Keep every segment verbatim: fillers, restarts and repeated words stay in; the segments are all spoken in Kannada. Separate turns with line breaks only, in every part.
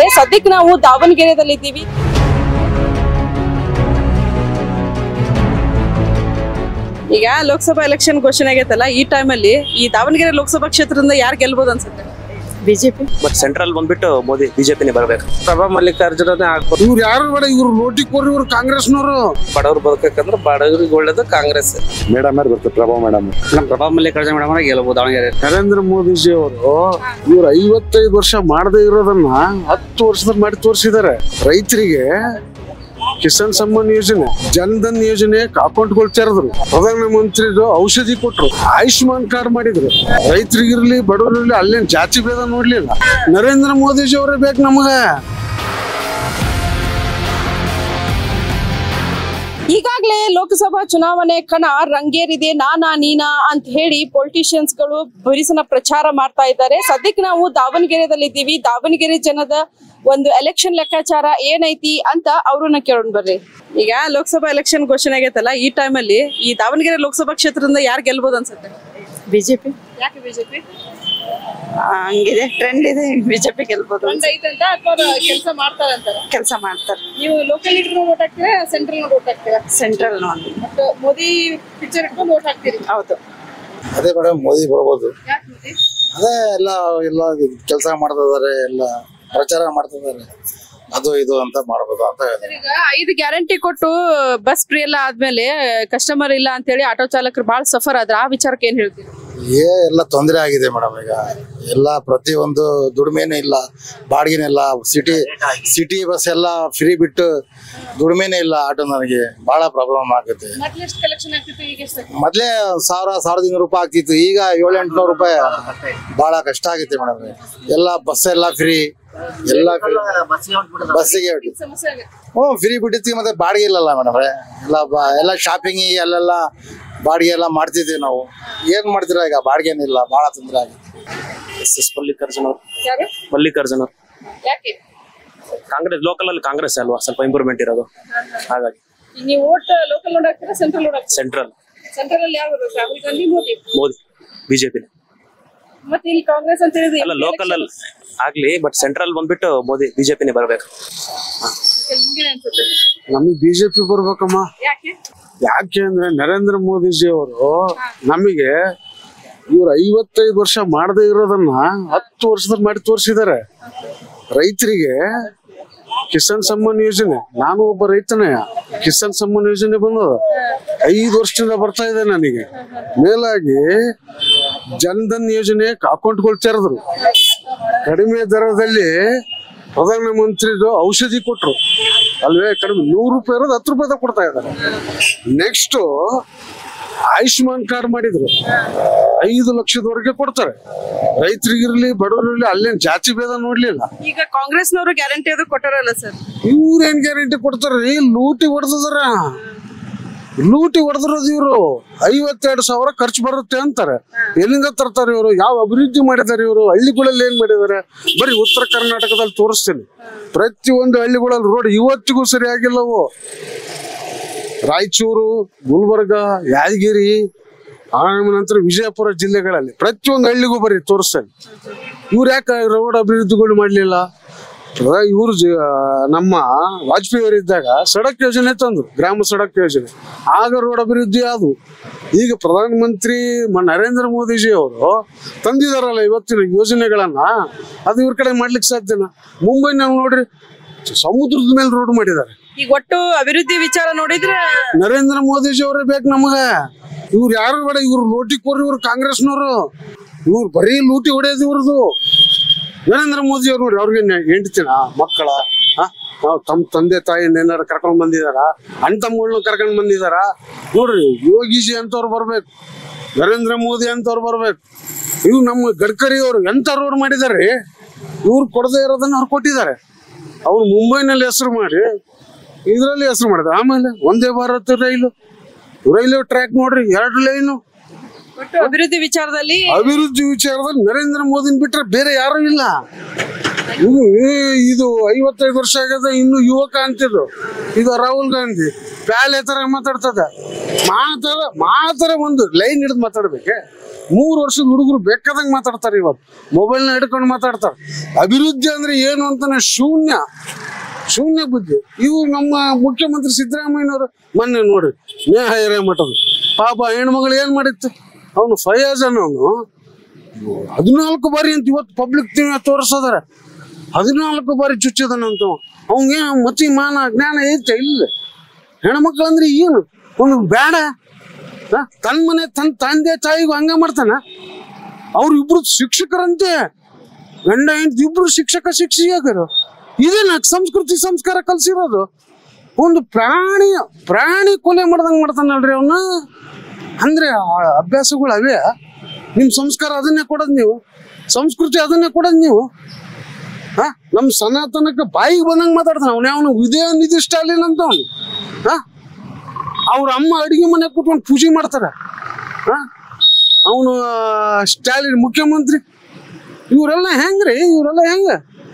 ನಮಸ್ತೆ. ಸದ್ಯಕ್ಕೆ ನಾವು ದಾವಣಗೆರೆಯಲ್ಲಿ ಇದ್ದೀವಿ. ಈಗ ಲೋಕಸಭಾ ಎಲೆಕ್ಷನ್ ಘೋಷಣೆ ಆಗೈತಲ್ಲ, ಈ ಟೈಮಲ್ಲಿ ಈ ದಾವಣಗೆರೆ ಲೋಕಸಭಾ ಕ್ಷೇತ್ರದಿಂದ ಯಾರು ಗೆಲ್ಬಹುದು ಅನ್ಸುತ್ತೆ?
ಬಿಜೆಪಿ.
ಬಟ್ ಸೆಂಟ್ರಲ್ ಬಂದ್ಬಿಟ್ಟು ಮೋದಿ ಬಿಜೆಪಿನೇ ಬರಬೇಕು.
ಪ್ರಭಾ ಮಲ್ಲಿಕಾರ್ಜುನನೇ ಆಗ್ಬೋದು. ಇವ್ರು ಯಾರು ಬೇಡ, ಇವ್ರು ನೋಟಿ ಕೋರಿ ಇವ್ರು ಕಾಂಗ್ರೆಸ್ನವರು.
ಬಡವ್ರು ಬದುಕಂದ್ರೆ ಬಡವ್ರಿಗೆ ಒಳ್ಳೇದು ಕಾಂಗ್ರೆಸ್.
ಮೇಡಮ್ ಬರ್ತಾರೆ ಪ್ರಭಾ ಮೇಡಮ್.
ನಮ್ಮ ಪ್ರಭಾ ಮಲ್ಲಿಕಾರ್ಜುನ ಮೇಡಮ್ ಗೆಲ್ಲಬಹುದು ದಾವಣಗೆರೆ.
ನರೇಂದ್ರ ಮೋದಿಜಿ ಅವರು ಇವ್ರು ಐವತ್ತೈದು ವರ್ಷ ಮಾಡದೇ ಇರೋದನ್ನ ಹತ್ತು ವರ್ಷದಲ್ಲಿ ಮಾಡಿ ತೋರಿಸಿದ್ದಾರೆ. ರೈತರಿಗೆ ಕಿಸಾನ್ ಸಮ್ಮಾನ್ ಯೋಜನೆ, ಜನ್ಧನ್ ಯೋಜನೆ ಅಕೌಂಟ್ಗಳು ತೆರೆದ್ರು. ಪ್ರಧಾನ ಮಂತ್ರಿಗಳು ಔಷಧಿ ಕೊಟ್ರು, ಆಯುಷ್ಮಾನ್ ಕಾರ್ಡ್ ಮಾಡಿದ್ರು. ರೈತರಿಗಿರ್ಲಿ ಬಡವರಿರ್ಲಿ ಅಲ್ಲೇನ್ ಜಾತಿ ಭೇದ ನೋಡ್ಲಿಲ್ಲ. ನರೇಂದ್ರ ಮೋದಿಜಿ ಅವರೇ ಬೇಕು ನಮಗ.
ಈಗಾಗಲೇ ಲೋಕಸಭಾ ಚುನಾವಣೆ ಕಣ ರಂಗೇರಿದೆ. ನಾನಾ ನೀನಾ ಅಂತ ಹೇಳಿ ಪೊಲಿಟಿಷಿಯನ್ಸ್ ಗಳು ಬಿರುಸಿನ ಪ್ರಚಾರ ಮಾಡ್ತಾ ಇದ್ದಾರೆ. ಸದ್ಯಕ್ಕೆ ನಾವು ದಾವಣಗೆರೆಯಲ್ಲಿ ಇದ್ದೀವಿ. ದಾವಣಗೆರೆ ಜನದ ಒಂದು ಎಲೆಕ್ಷನ್ ಲೆಕ್ಕಾಚಾರ ಏನೈತಿ ಅಂತ ಅವ್ರನ್ನ ಕೇಳೋಣ ಬರ್ರಿ. ಈಗ ಲೋಕಸಭಾ ಎಲೆಕ್ಷನ್ ಘೋಷಣೆ ಆಗೈತಲ್ಲ, ಈ ಟೈಮಲ್ಲಿ ಈ ದಾವಣಗೆರೆ ಲೋಕಸಭಾ ಕ್ಷೇತ್ರದಿಂದ ಯಾರು ಗೆಲ್ಬಹುದು ಅನ್ಸುತ್ತೆ?
ಬಿಜೆಪಿ.
ಯಾಕೆ ಬಿಜೆಪಿ?
ಹಂಗಿದೆ, ಟ್ರೆಂಡ್ ಇದೆ, ಬಿಜೆಪಿ ಗೆಲ್ಬಹುದು.
ಕೆಲಸ ಮಾಡ್ತಾರೆ ಅಂತಾರೆ.
ಕೆಲಸ ಮಾಡ್ತಾರೆ.
ನೀವು ಲೋಕಲ್ ಲೀಡರ್ ವೋಟ್ ಹಾಕ್ತೀರಾ, ಸೆಂಟ್ರಲ್ ವೋಟ್ ಹಾಕ್ತೀರಾ?
ಸೆಂಟ್ರಲ್ ನೋಡಿ.
ಮೋದಿ ಪಿಕ್ಚರ್ ಇಟ್ಕೊಂಡು ವೋಟ್ ಹಾಕ್ತೀರಿ?
ಹೌದು.
ಅದೇ ಮೇಡಮ್ ಮೋದಿ ಬರ್ಬೋದು.
ಯಾಕೆ ಮೋದಿ?
ಅದೇ ಎಲ್ಲ ಎಲ್ಲ ಕೆಲಸ ಮಾಡ್ತಿದ್ದಾರೆ, ಎಲ್ಲ ಪ್ರಚಾರ ಮಾಡ್ತಿದ್ದಾರೆ, ಅದು ಇದು ಅಂತ ಮಾಡ್ಬೋದು ಅಂತ ಹೇಳಿದ್ರೆ.
ಈಗ ಐದು ಗ್ಯಾರಂಟಿ ಕೊಟ್ಟು ಬಸ್ ಫ್ರೀ ಎಲ್ಲ ಆದ್ಮೇಲೆ ಕಸ್ಟಮರ್ ಇಲ್ಲ ಅಂತ ಹೇಳಿ ಆಟೋ ಚಾಲಕರು ಬಹಳ ಸಫರ್ ಆದ್ರೆ ಆ ವಿಚಾರಕ್ಕೆ ಏನ್ ಹೇಳ್ತೀರಿ?
ಏ ಎಲ್ಲ ತೊಂದರೆ ಆಗಿದೆ ಮೇಡಮ್. ಈಗ ಎಲ್ಲ ಪ್ರತಿಯೊಂದು ದುಡಿಮೆನೂ ಇಲ್ಲ, ಬಾಡಿಗೆನೂ ಇಲ್ಲ. ಸಿಟಿ ಸಿಟಿ ಬಸ್ ಎಲ್ಲ ಫ್ರೀ ಬಿಟ್ಟು ದುಡಿಮೆನೇ ಇಲ್ಲ. ಆಟೋ ನನಗೆ ಬಹಳ ಪ್ರಾಬ್ಲಮ್ ಆಗುತ್ತೆ. ಮೊದ್ಲೇ ಸಾವಿರ ಸಾವಿರದ ಇನ್ನೂರು ರೂಪಾಯಿ ಆಗ್ತಿತ್ತು, ಈಗ ಏಳು ಎಂಟುನೂರು ರೂಪಾಯಿ. ಬಹಳ ಕಷ್ಟ ಆಗುತ್ತೆ ಮೇಡಮ್. ಎಲ್ಲ ಬಸ್ ಎಲ್ಲ ಫ್ರೀ, ಎಲ್ಲ ಬಸ್ಸಿಗೆ ಹ್ಞೂ ಫ್ರೀ ಬಿಟ್ಟಿರ್ತೀವಿ. ಮತ್ತೆ ಬಾಡಿಗೆ ಇಲ್ಲಲ್ಲ ಮೇಡಮ್. ಎಲ್ಲ ಎಲ್ಲ ಶಾಪಿಂಗ್ ಅಲ್ಲೆಲ್ಲ ಬಾಡಿಗೆ ಎಲ್ಲ ಮಾಡ್ತಿದ್ವಿ ನಾವು. ಏನ್ ಮಾಡ್ತೀರಾ ಈಗ? ಬಾಡಿಗೆನಿಲ್ಲ, ಬಹಳ ತೊಂದರೆ ಆಗುತ್ತೆ.
ಎಸ್ ಎಸ್ ಮಲ್ಲಿಕಾರ್ಜುನ ಅವರು. ಮಲ್ಲಿಕಾರ್ಜುನ ಅವರು ಕಾಂಗ್ರೆಸ್, ಲೋಕಲ್ ಅಲ್ಲಿ ಕಾಂಗ್ರೆಸ್ ಅಲ್ವಾ ಸ್ವಲ್ಪ ಇಂಪ್ರೂವ್ಮೆಂಟ್ ಇರೋದು, ಹಾಗಾಗಿ.
ನೀವು ವೋಟ್ ಲೋಕಲ್ ನೋಡ್ ಹಾಕ್ತೀರಾ, ಸೆಂಟ್ರಲ್ ನೋಡ್ ಹಾಕ್ತೀರಾ?
ಸೆಂಟ್ರಲ್.
ಸೆಂಟ್ರಲ್ ಅಲ್ಲಿ ಯಾರು? ರಾಹುಲ್ ಗಾಂಧಿ, ಮೋದಿ?
ಮೋದಿ ಬಿಜೆಪಿ.
ಮತ್ತೆ ಇಲ್ಲಿ ಕಾಂಗ್ರೆಸ್ ಅಂತ ಹೇಳಿದ್ರೆ
ಅಲ್ಲ, ಲೋಕಲ್ ಅಲ್ಲಿ ಆಗ್ಲಿ, ಬಟ್ ಸೆಂಟ್ರಲ್ ಬಂದ್ಬಿಟ್ಟು ಮೋದಿ ಬಿಜೆಪಿನೇ ಬರಬೇಕು.
ನಮಗ್ ಬಿಜೆಪಿ ಬರ್ಬೇಕಮ್ಮ.
ಯಾಕೆ?
ಯಾಕೆ ಅಂದ್ರೆ ನರೇಂದ್ರ ಮೋದಿಜಿ ಅವರು ನಮಗೆ ಇವ್ರು ಐವತ್ತೈದು ವರ್ಷ ಮಾಡದೇ ಇರೋದನ್ನ ಹತ್ತು ವರ್ಷದಲ್ಲಿ ಮಾಡಿ ತೋರಿಸಿದ್ದಾರೆ. ರೈತರಿಗೆ ಕಿಸಾನ್ ಸಮ್ಮಾನ್ ಯೋಜನೆ, ನಾನು ಒಬ್ಬ ರೈತನೇ. ಕಿಸಾನ್ ಸಮ್ಮಾನ್ ಯೋಜನೆ ಬಂದದ ಐದು ವರ್ಷದಿಂದ ಬರ್ತಾ ಇದೆ ನನಗೆ. ಮೇಲಾಗಿ ಜನ್ಧನ್ ಯೋಜನೆ ಅಕೌಂಟ್ಗಳು ತೆರೆದ್ರು. ಕಡಿಮೆ ದರದಲ್ಲಿ ಪ್ರಧಾನ ಮಂತ್ರಿಗಳು ಔಷಧಿ ಕೊಟ್ರು ಅಲ್ವೇ. ಕಡಿಮೆ ನೂರು ರೂಪಾಯಿ ಇರೋದು ಹತ್ತು ರೂಪಾಯಿದಾಗ ಕೊಡ್ತಾ ಇದ್ದಾರೆ. ನೆಕ್ಸ್ಟ್ ಆಯುಷ್ಮಾನ್ ಕಾರ್ಡ್ ಮಾಡಿದ್ರು, ಐದು ಲಕ್ಷದವರೆಗೆ ಕೊಡ್ತಾರೆ. ರೈತರಿಗಿರ್ಲಿ ಬಡವರಿರ್ಲಿ ಅಲ್ಲೇನ್ ಜಾತಿ ಭೇದ ನೋಡ್ಲಿಲ್ಲ.
ಈಗ ಕಾಂಗ್ರೆಸ್ನವರು ಗ್ಯಾರಂಟಿ ಅದು ಕೊಟ್ಟಾರಲ್ಲ ಸರ್,
ಇವ್ರೇನ್ ಗ್ಯಾರಂಟಿ ಕೊಡ್ತಾರ್ರಿ? ಲೂಟಿ ಹೊಡೆದಾರ, ಲೂಟಿ ಹೊಡೆದಿರೋದು ಇವ್ರು. ಐವತ್ತೆರಡು ಸಾವಿರ ಖರ್ಚು ಬರುತ್ತೆ ಅಂತಾರೆ. ಎಲ್ಲಿಂದ ತರ್ತಾರೆ ಇವರು? ಯಾವ ಅಭಿವೃದ್ಧಿ ಮಾಡಿದ್ದಾರೆ ಇವರು? ಹಳ್ಳಿಗಳಲ್ಲಿ ಏನ್ ಮಾಡಿದ್ದಾರೆ? ಬರೀ ಉತ್ತರ ಕರ್ನಾಟಕದಲ್ಲಿ ತೋರಿಸ್ತೀನಿ. ಪ್ರತಿಯೊಂದು ಹಳ್ಳಿಗಳಲ್ಲಿ ರೋಡ್ ಇವತ್ತಿಗೂ ಸರಿಯಾಗಿಲ್ಲವು. ರಾಯಚೂರು, ಗುಲ್ಬರ್ಗ, ಯಾದಗಿರಿ, ಆಮೇಲೆ ನಂತರ ವಿಜಯಪುರ ಜಿಲ್ಲೆಗಳಲ್ಲಿ ಪ್ರತಿಯೊಂದು ಹಳ್ಳಿಗೂ ಬರೀ ತೋರಿಸ್ತೇನೆ. ಇವ್ರು ಯಾಕೆ ರೋಡ್ ಅಭಿವೃದ್ಧಿಗಳು ಮಾಡ್ಲಿಲ್ಲ? ಇವ್ರು ನಮ್ಮ ವಾಜಪೇಯಿ ಅವರಿದ್ದಾಗ ಸಡಕ್ ಯೋಜನೆ ತಂದ್ರು, ಗ್ರಾಮ ಸಡಕ್ ಯೋಜನೆ. ಆಗ ರೋಡ್ ಅಭಿವೃದ್ಧಿ ಆದವು. ಈಗ ಪ್ರಧಾನ ಮಂತ್ರಿ ನರೇಂದ್ರ ಮೋದಿಜಿ ಅವರು ತಂದಿದಾರಲ್ಲ ಇವತ್ತಿನ ಯೋಜನೆಗಳನ್ನ, ಅದು ಇವ್ರ ಕಡೆ ಮಾಡ್ಲಿಕ್ಕೆ ಸಾಧ್ಯನಾ? ಮುಂಬೈನಲ್ಲಿ ನೋಡ್ರಿ, ಸಮುದ್ರದ ಮೇಲೆ ರೋಡ್ ಮಾಡಿದ್ದಾರೆ.
ಈಗ ಒಟ್ಟು ಅಭಿವೃದ್ಧಿ ವಿಚಾರ ನೋಡಿದ್ರೆ
ನರೇಂದ್ರ ಮೋದಿಜಿ ಅವರೇ ಬೇಕು ನಮಗ. ಇವ್ರು ಯಾರು ಬೇಡ, ಇವ್ರು ಲೂಟಿ ಕೋರಿ ಇವ್ರು ಕಾಂಗ್ರೆಸ್ನವರು. ಇವ್ರು ಬರೀ ಲೂಟಿ ಹೊಡೆಯೋದು ಇವ್ರದು. ನರೇಂದ್ರ ಮೋದಿ ಅವ್ರು ನೋಡಿ, ಅವ್ರಿಗೆ ಹೆಂಡ್ತಿನ ಮಕ್ಕಳ ತಮ್ಮ ತಂದೆ ತಾಯಿನ ಏನಾರು ಕರ್ಕೊಂಡ್ ಬಂದಿದಾರ, ಅಣ್ಣ ತಮ್ಮಗಳನ್ನ ಕರ್ಕೊಂಡ್ ಬಂದಿದಾರ. ನೋಡ್ರಿ, ಯೋಗಿಜಿ ಅಂತವ್ರು ಬರ್ಬೇಕು, ನರೇಂದ್ರ ಮೋದಿ ಅಂತವ್ರು ಬರ್ಬೇಕು. ಇವ್ ನಮ್ಮ ಗಡ್ಕರಿ ಅವರು ಎಂತ ರೋಡ್ ಮಾಡಿದಾರೆ. ಇವ್ರು ಕೊಡದೇ ಇರೋದನ್ನ ಅವ್ರು ಕೊಟ್ಟಿದ್ದಾರೆ. ಅವ್ರು ಮುಂಬೈನಲ್ಲಿ ಹೆಸರು ಮಾಡಿ ಇದ್ರಲ್ಲಿ ಹೆಸರು ಮಾಡಿದ್ರು. ಆಮೇಲೆ ಒಂದೇ ಭಾರತ್ ರೈಲು ರೈಲ್ವೆ ಟ್ರ್ಯಾಕ್ ನೋಡ್ರಿ, ಎರಡು ಲೈನು.
ಅಭಿವೃದ್ಧಿ ವಿಚಾರದಲ್ಲಿ
ಅಭಿವೃದ್ಧಿ ವಿಚಾರದಲ್ಲಿ ನರೇಂದ್ರ ಮೋದಿನ ಬಿಟ್ರೆ ಬೇರೆ ಯಾರು ಇಲ್ಲ. ಇದು ಐವತ್ತೈದು ವರ್ಷ ಆಗದ, ಇನ್ನು ಯುವಕ ಅಂತಿದ್ದು. ಇದು ರಾಹುಲ್ ಗಾಂಧಿ ಪ್ಯಾಲೆ ತರ ಮಾತಾಡ್ತದ. ಮಾತಾಡ ಮಾತಾಡ ಒಂದು ಲೈನ್ ಹಿಡಿದು ಮಾತಾಡ್ಬೇಕೆ. ಮೂರು ವರ್ಷದ ಹುಡುಗರು ಬೇಕಾದಂಗೆ ಮಾತಾಡ್ತಾರೆ. ಇವತ್ತು ಮೊಬೈಲ್ನ ಹಿಡ್ಕೊಂಡು ಮಾತಾಡ್ತಾರೆ. ಅಭಿವೃದ್ಧಿ ಅಂದ್ರೆ ಏನು ಅಂತಾನೆ ಶೂನ್ಯ ಶೂನ್ಯ ಬುದ್ಧಿ. ಇವು ನಮ್ಮ ಮುಖ್ಯಮಂತ್ರಿ ಸಿದ್ದರಾಮಯ್ಯನವರು ಮೊನ್ನೆ ನೋಡಿ ನೇಹ ಹಿರೇಮಠದ ಪಾಪ ಹೆಣ್ಮಗಳು ಏನ್ ಮಾಡಿತ್ತು, ಅವನು ಫಯಾಜ್ ಅನ್ನೋನು ಹದಿನಾಲ್ಕು ಬಾರಿ ಅಂತ ಇವತ್ತು ಪಬ್ಲಿಕ್ ತೋರಿಸೋದಾರ. ಹದಿನಾಲ್ಕು ಬಾರಿ ಚುಚ್ಚದನಂತ. ಅವಂಗೆ ಮತಿ ಮಾನ ಜ್ಞಾನ ಐತೆ ಇಲ್ಲ. ಹೆಣ್ಮಕ್ಳು ಅಂದ್ರೆ ಏನು ಒಂದು ಬೇಡ. ತನ್ನ ಮನೆ ತನ್ನ ತಂದೆ ತಾಯಿಗೂ ಹಂಗ ಮಾಡ್ತಾನ. ಅವ್ರು ಇಬ್ರು ಶಿಕ್ಷಕರಂತೆ, ಗಂಡ ಹೆಂಡತಿ ಇಬ್ರು ಶಿಕ್ಷಕ ಶಿಕ್ಷಕಿಯರು. ಇದೇನ ಸಂಸ್ಕೃತಿ ಸಂಸ್ಕಾರ ಕಲ್ಸಿರೋದು? ಒಂದು ಪ್ರಾಣಿ ಪ್ರಾಣಿ ಕೊಲೆ ಮಾಡ್ದಂಗ್ ಮಾಡ್ತಾನಲ್ರಿ ಅವನ್ನ. ಅಂದ್ರೆ ಅಭ್ಯಾಸಗಳು ಅವೇ. ನಿಮ್ ಸಂಸ್ಕಾರ ಅದನ್ನೇ ಕೊಡೋದ್ ನೀವು, ಸಂಸ್ಕೃತಿ ಅದನ್ನೇ ಕೊಡೋದ್ ನೀವು. ಹ ನಮ್ ಸನಾತನಕ್ಕೆ ಬಾಯಿಗೆ ಬಂದಂಗ್ ಮಾತಾಡ್ತಾನ ಅವನೇ. ಅವನು ವಿಧೇಯ ನಿಧಿ ಸ್ಟಾಲಿನ್ ಅಂತ ಅವನು. ಹ ಅವ್ರ ಅಮ್ಮ ಅಡಿಗೆ ಮನೆ ಕೂತ್ಕೊಂಡು ಪೂಜೆ ಮಾಡ್ತಾರ. ಹ ಅವನು ಸ್ಟಾಲಿನ್ ಮುಖ್ಯಮಂತ್ರಿ. ಇವರೆಲ್ಲ ಹೆಂಗ್ರಿ? ಇವರೆಲ್ಲ ಹೆಂಗ?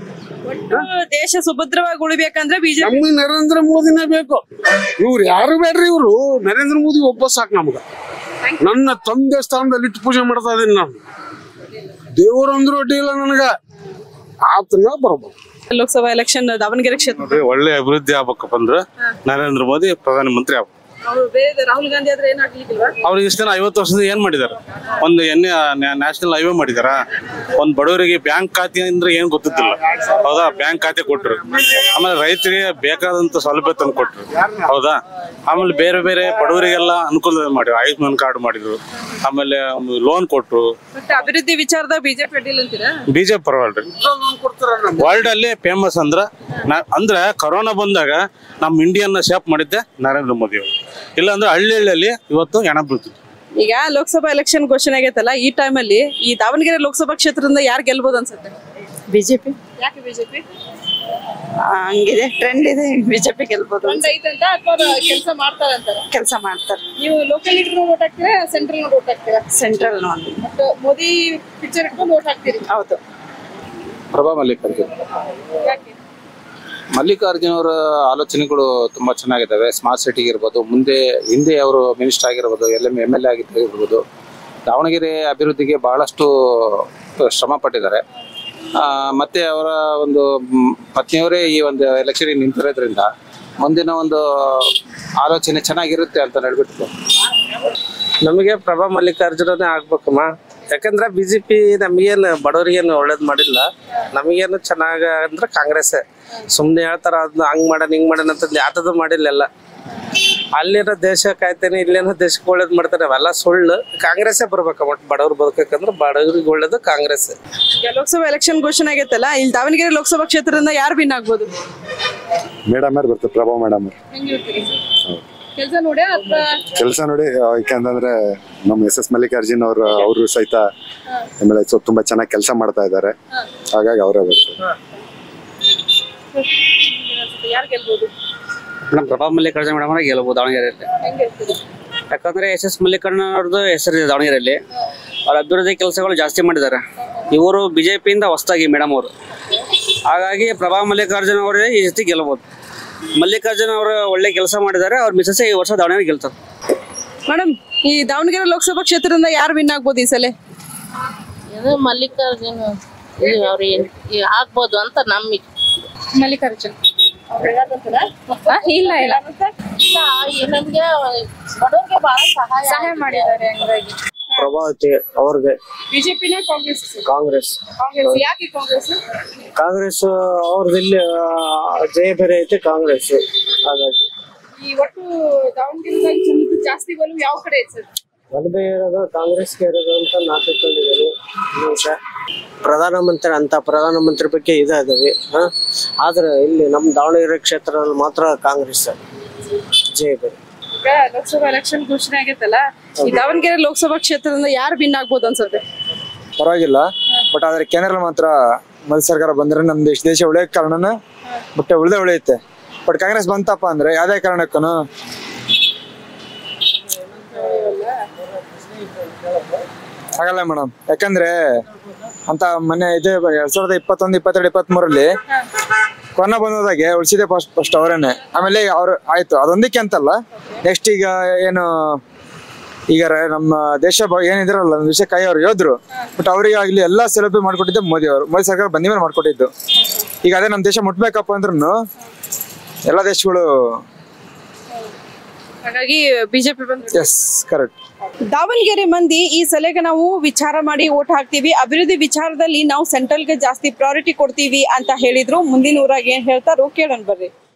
ದೇಶ ಸುಭದ್ರವಾಗಿ ಉಳಿಬೇಕಂದ್ರೆ ಬಿಜೆಪಿ
ನಮಗೆ ನರೇಂದ್ರ ಮೋದಿನೇ ಬೇಕು. ಇವ್ರು ಯಾರು ಬೇಡ್ರಿ, ಇವ್ರು ನರೇಂದ್ರ ಮೋದಿ ಒಬ್ಬ ಸಾಕು ನಮ್ಗ. ನನ್ನ ತಂದೆ ಸ್ಥಾನದಲ್ಲಿ ಇಟ್ಟು ಪೂಜೆ ಮಾಡ್ತಾ ಇದೀನಿ ನಾನು. ದೇವರಂದ್ರು ಅಡ್ಡಿ ಇಲ್ಲ ನನಗ, ಆತನ ಬರ್ಬೋದು.
ಲೋಕಸಭಾ ಎಲೆಕ್ಷನ್ ದಾವಣಗೆರೆ ಕ್ಷೇತ್ರ
ಒಳ್ಳೆ ಅಭಿವೃದ್ಧಿ ಆಗ್ಬೇಕಪ್ಪ ಅಂದ್ರೆ ನರೇಂದ್ರ ಮೋದಿ ಪ್ರಧಾನಮಂತ್ರಿ ಆಗ್ಬೇಕು.
ರಾಹುಲ್ ಗಾಂಧಿ ಆದ್ರೆ ಏನಾಗ್ಲಿಲ್ವಾ?
ಅವ್ರು ಇಷ್ಟ ದಿನ ಐವತ್ತು ವರ್ಷದ ಏನ್ ಮಾಡಿದಾರ? ಒಂದು ಎಣ್ಣೆ ನ್ಯಾಷನಲ್ ಹೈವೇ ಮಾಡಿದಾರ. ಒಂದ್ ಬಡವರಿಗೆ ಬ್ಯಾಂಕ್ ಖಾತೆ ಅಂದ್ರೆ ಏನ್ ಗೊತ್ತಿದ್ದಿಲ್ಲ, ಹೌದಾ? ಬ್ಯಾಂಕ್ ಖಾತೆ ಕೊಟ್ರು. ಆಮೇಲೆ ರೈತರಿಗೆ ಬೇಕಾದಂತ ಸೌಲಭ್ಯ ತಂದು ಕೊಟ್ರು, ಹೌದಾ? ಆಮೇಲೆ ಬೇರೆ ಬೇರೆ ಬಡವರಿಗೆಲ್ಲ ಅನುಕೂಲ ಮಾಡಿದ್ರು. ಆಯುಷ್ಮಾನ್ ಕಾರ್ಡ್ ಮಾಡಿದ್ರು. ಆಮೇಲೆ ಲೋನ್ ಕೊಟ್ರು.
ಅಭಿವೃದ್ಧಿ ವಿಚಾರದಾಗ ಬಿಜೆಪಿ ಅಡ್ಡಿಲ್ಲ ಅಂತೀರಾ?
ಬಿಜೆಪಿ ಪರವಾಗಿಲ್ರಿ. ವರ್ಲ್ಡ್ ಅಲ್ಲಿ ಫೇಮಸ್ ಅಂದ್ರ ಅಂದ್ರ ಕರೋನಾ ಬಂದಾಗ ನಮ್ ಇಂಡಿಯನ್ನ ಶೇಪ್ ಮಾಡಿದ್ದೆ ನರೇಂದ್ರ ಮೋದಿ ಅವರು. ಇಲ್ಲ ಅಂದ್ರೆ ಹಳ್ಳಿ ಹಳ್ಳಿಯಲ್ಲಿ ಇವತ್ತು ಹೆಣ ಬೀಳ್ತಿತ್ತು.
ಈಗ ಲೋಕಸಭಾ ಎಲೆಕ್ಷನ್ ಘೋಷಣೆ ಆಗೈತಲ್ಲ, ಈ ಟೈಮಲ್ಲಿ ಈ ದಾವಣಗೆರೆ ಲೋಕಸಭಾ ಕ್ಷೇತ್ರದಿಂದ ಯಾರು ಗೆಲ್ಬಹುದು ಅನ್ಸುತ್ತೆ?
ಬಿಜೆಪಿ.
ಯಾಕೆ ಬಿಜೆಪಿ?
ಹಂಗಿದೆ, ಟ್ರೆಂಡ್ ಇದೆ, ಬಿಜೆಪಿ ಗೆಲ್ಬೋದು.
ಕೆಲಸ ಮಾಡ್ತಾರೆ ಅಂತಾರೆ.
ಕೆಲಸ ಮಾಡ್ತಾರೆ.
ನೀವು ಲೋಕಲ್ ಲೀಡರ್ ವೋಟ್ ಹಾಕ್ತೀರಾ, ಸೆಂಟ್ರಲ್ ವೋಟ್ ಹಾಕ್ತೀರಾ?
ಸೆಂಟ್ರಲ್ ನೋಡಿ
ಮೋದಿ ಪಿಕ್ಚರ್ ಇಟ್ಕೊಂಡು ವೋಟ್ ಹಾಕ್ತೀರಿ?
ಹೌದು.
ಪ್ರಭಾ ಮಲ್ಲಿಕಾರ್ಜುನ್.
ಯಾಕೆ?
ಮಲ್ಲಿಕಾರ್ಜುನ್ ಅವರ ಆಲೋಚನೆಗಳು ತುಂಬಾ ಚೆನ್ನಾಗಿದ್ದಾವೆ. ಸ್ಮಾರ್ಟ್ ಸಿಟಿಗೆ ಇರ್ಬೋದು, ಮುಂದೆ ಹಿಂದೆ ಅವರು ಮಿನಿಸ್ಟರ್ ಆಗಿರ್ಬೋದು, L M M L A ಆಗಿರ್ಬೋದು, ದಾವಣಗೆರೆ ಅಭಿವೃದ್ಧಿಗೆ ಬಹಳಷ್ಟು ಶ್ರಮ ಪಟ್ಟಿದ್ದಾರೆ. ಮತ್ತೆ ಅವರ ಒಂದು ಪತ್ನಿಯವರೇ ಈ ಒಂದು ಎಲೆಕ್ಷನ್ ನಿಂತಿರೋದ್ರಿಂದ ಮುಂದಿನ ಒಂದು ಆಲೋಚನೆ ಚೆನ್ನಾಗಿರುತ್ತೆ ಅಂತ ಹೇಳ್ಬಿಟ್ಟು
ನಮಗೆ ಪ್ರಭಾ ಮಲ್ಲಿಕಾರ್ಜುನನೇ ಆಗ್ಬೇಕಮ್ಮ. ಯಾಕಂದ್ರೆ ಬಿಜೆಪಿ ನಮಗೇನು ಬಡವರಿಗೇನು ಒಳ್ಳೇದು ಮಾಡಿಲ್ಲ. ನಮಗೇನು ಚೆನ್ನಾಗ ಅಂದ್ರೆ ಕಾಂಗ್ರೆಸ್ಸೇ. ಸುಮ್ಮನೆ ಹೇಳ್ತಾರ ಅದನ್ನ ಹಂಗ್ ಮಾಡೋಣ ಹಿಂಗ್ ಮಾಡೋಣ ಅಂತ ಯಾತದು ಮಾಡಿಲ್ಲ. ಎಲ್ಲ ಅಲ್ಲಿನ ದೇಶ ಕಾಯ್ತೇನೆ, ಇಲ್ಲೇನೋ ದೇಶಕ್ಕೆ ಒಳ್ಳೇದು ಮಾಡ್ತಾರೆ, ಅವೆಲ್ಲ ಸುಳ್ಳು. ಕಾಂಗ್ರೆಸ್ಸೇ ಬರ್ಬೇಕಮ್ಮ. ಬಡವ್ರು ಬದುಕಂದ್ರೆ ಬಡವ್ರಿಗೆ ಒಳ್ಳೇದು ಕಾಂಗ್ರೆಸ್.
ಈಗ ಲೋಕಸಭಾ ಎಲೆಕ್ಷನ್ ಘೋಷಣೆ ಆಗೈತಲ್ಲ, ಇಲ್ಲಿ ದಾವಣಗೆರೆ ಲೋಕಸಭಾ ಕ್ಷೇತ್ರದಿಂದ ಯಾರು ವಿನ್ ಆಗ್ಬೋದು?
ಮೇಡಮ್ ಅವ್ರು ಬರ್ತಾರೆ, ಪ್ರಭಾ ಮೇಡಮ್.
ಕೆಲಸ ನೋಡಿ
ಕೆಲಸ ನೋಡಿ ಯಾಕಂತಂದ್ರೆ ನಮ್ಮ ಎಸ್ ಎಸ್ ಮಲ್ಲಿಕಾರ್ಜುನ್ ಅವರು ಅವರು ಸಹಿತ ಆಮೇಲೆ ತುಂಬಾ ಚೆನ್ನಾಗಿ ಕೆಲಸ ಮಾಡ್ತಾ ಇದ್ದಾರೆ. ಹಾಗಾಗಿ ಅವರೇ ಬರ್ತಾರೆ.
ಮೇಡಮ್ ಪ್ರಭಾ ಮಲ್ಲಿಕಾರ್ಜುನ ಮೇಡಮ್ ಅವರೇ ಗೆಲ್ಬಹುದು ದಾವಣಗೆರೆಯಲ್ಲಿ. ಯಾಕಂದ್ರೆ ಎಸ್ ಎಸ್ ಮಲ್ಲಿಕಾರ್ಜುನ ಅವ್ರದ್ದು ಹೆಸರಿದೆ ದಾವಣಗೆರೆಯಲ್ಲಿ. ಅವ್ರ ಅಭಿವೃದ್ಧಿ ಕೆಲಸಗಳು ಜಾಸ್ತಿ ಮಾಡಿದ್ದಾರೆ. ಇವರು ಬಿಜೆಪಿಯಿಂದ ಹೊಸದಾಗಿ ಮೇಡಮ್ ಅವರು. ಹಾಗಾಗಿ ಪ್ರಭಾ ಮಲ್ಲಿಕಾರ್ಜುನ ಅವರೇ ಈ ಜೊತೆ ಗೆಲ್ಬಹುದು. ಮಲ್ಲಿಕಾರ್ಜುನ ಅವರು ಒಳ್ಳೆ ಕೆಲಸ ಮಾಡಿದ್ದಾರೆ. ಅವ್ರ ಮಿಸಸ್ ಈ ವರ್ಷ ದಾವಣಗೆರೆ ಗೆಲ್ತಾರೆ.
ಮೇಡಮ್, ಈ ದಾವಣಗೆರೆ ಲೋಕಸಭಾ ಕ್ಷೇತ್ರದಿಂದ ಯಾರು ವಿನ್ ಆಗ್ಬೋದು ಈ ಸಲ?
ಮಲ್ಲಿಕಾರ್ಜುನ ಅವ್ರು ಆಗ್ಬೋದು ಅಂತ ನಂಬಿಕೆ.
ಮಲ್ಲಿಕಾರ್ಜುನ್
ಇಲ್ಲ ಇಲ್ಲ ನಮ್ಗೆ ಬಡವ್ರಿಗೆ ಬಹಳ ಸಹಾಯ ಸಹಾಯ ಮಾಡಿದ್ದಾರೆ. ಹಂಗಾಗಿ
ಪ್ರಭಾವತಿ ಅವ್ರಿಗೆ
ಬಿಜೆಪಿನ ಕಾಂಗ್ರೆಸ್?
ಕಾಂಗ್ರೆಸ್.
ಕಾಂಗ್ರೆಸ್ ಯಾಕೆ ಕಾಂಗ್ರೆಸ್?
ಕಾಂಗ್ರೆಸ್ ಅವ್ರದಲ್ಲಿ ಜಯ ಬೇರೆ ಐತೆ ಕಾಂಗ್ರೆಸ್. ಹಾಗಾಗಿ
ಈ ಒಟ್ಟು ದಾವಣಗೆರೆದಾಗ ಜನರು ಜಾಸ್ತಿ ಒಲವು ಯಾವ ಕಡೆ ಐತೆ ಸರ್?
ಗಲಭೆ ಇರೋದು ಕಾಂಗ್ರೆಸ್ಗೆ ಇರೋದು ಅಂತ ನಾ ತಿಳ್ಕೊಂಡಿದ್ದೀನಿ. ಪ್ರಧಾನಮಂತ್ರಿ ಅಂತ ಪ್ರಧಾನಮಂತ್ರಿ ಬಗ್ಗೆ ಇದಾದವಿ. ಆದ್ರೆ ಇಲ್ಲಿ ನಮ್ಮ ದಾವಣಗೆರೆ ಕ್ಷೇತ್ರದಲ್ಲಿ ಮಾತ್ರ ಕಾಂಗ್ರೆಸ್ ಜಯ ಬೇರೆ.
ಈಗ ಲೋಕಸಭಾ ಎಲೆಕ್ಷನ್ ಘೋಷಣೆ ಆಗೈತಲ್ಲ, ಈ ದಾವಣಗೆರೆ ಲೋಕಸಭಾ ಕ್ಷೇತ್ರದಿಂದ ಯಾರು ವಿನ್ ಆಗ್ಬೋದು ಅನ್ಸುತ್ತೆ?
ಪರವಾಗಿಲ್ಲ, ಬಟ್ ಆದ್ರೆ ಕೇಂದ್ರದಲ್ಲಿ ಮಾತ್ರ ಮೋದಿ ಸರ್ಕಾರ ಬಂದ್ರೆ ನಮ್ ದೇಶ ದೇಶ ಉಳಿಯೋ ಕಾರಣನ ಬಟ್ ಉಳಿದೇ ಉಳಿಯುತ್ತೆ. ಬಟ್ ಕಾಂಗ್ರೆಸ್ ಬಂತಪ್ಪ ಅಂದ್ರೆ ಯಾವ್ದೇ ಕಾರಣಕ್ಕೂ ಆಗಲ್ಲ ಮೇಡಮ್. ಯಾಕಂದ್ರೆ ಅಂತ ಮೊನ್ನೆ ಇದೆ ಎರಡ್ ಸಾವಿರದ ಇಪ್ಪತ್ತೊಂದು ಇಪ್ಪತ್ತೆರಡು ಇಪ್ಪತ್ತ್ ಮೂರಲ್ಲಿ ಕೊರೋನಾ ಬಂದೋದಾಗೆ ಉಳಿಸಿದೆ ಫಸ್ಟ್ ಫಸ್ಟ್ ಅವರೇನೆ. ಆಮೇಲೆ ಅವ್ರು ಆಯ್ತು ಅದೊಂದಕ್ಕೆ ಅಂತಲ್ಲ, ನೆಕ್ಸ್ಟ್ ಈಗ ಏನು ಈಗ ರ- ನಮ್ಮ ದೇಶ ಬ- ಏನಿದ್ರಲ್ಲ ನಮ್ಮ ವಿಷಯ ಕೈ ಅವ್ರು ಯೋಧರು, ಬಟ್ ಅವರಿಗೆ ಆಗ್ಲಿ ಎಲ್ಲಾ ಸೌಲಭ್ಯ ಮಾಡ್ಕೊಟ್ಟಿದ್ದೆ ಮೋದಿ ಅವರು. ಮೋದಿ ಸರ್ಕಾರ ಬಂದ ಮೇಲೆ ಮಾಡ್ಕೊಟ್ಟಿದ್ದು. ಈಗ ಅದೇ ನಮ್ಮ ದೇಶ ಮುಟ್ಬೇಕಪ್ಪ ಅಂದ್ರೂ ಎಲ್ಲಾ ದೇಶಗಳು
ಹಾಗಾಗಿ ಬಿಜೆಪಿ ಬಂದ್ರೆ
ಎಸ್ ಕರೆಕ್ಟ್.
ದಾವಣಗೆರೆ ಮಂದಿ ಈ ಸಲಗೆ ನಾವು ವಿಚಾರ ಮಾಡಿ ಓಟ್ ಹಾಕ್ತಿವಿ, ಅಭಿವೃದ್ಧಿ ವಿಚಾರದಲ್ಲಿ ನಾವು ಸೆಂಟ್ರಲ್ಗೆ ಜಾಸ್ತಿ ಪ್ರಾಯೋರಿಟಿ ಕೊಡ್ತೀವಿ ಅಂತ ಹೇಳಿದ್ರು. ಮುಂದಿನ ಊರಾಗ ಏನ್ ಹೇಳ್ತಾರೋ ಕೇಳೋಣ ಬರ್ರಿ.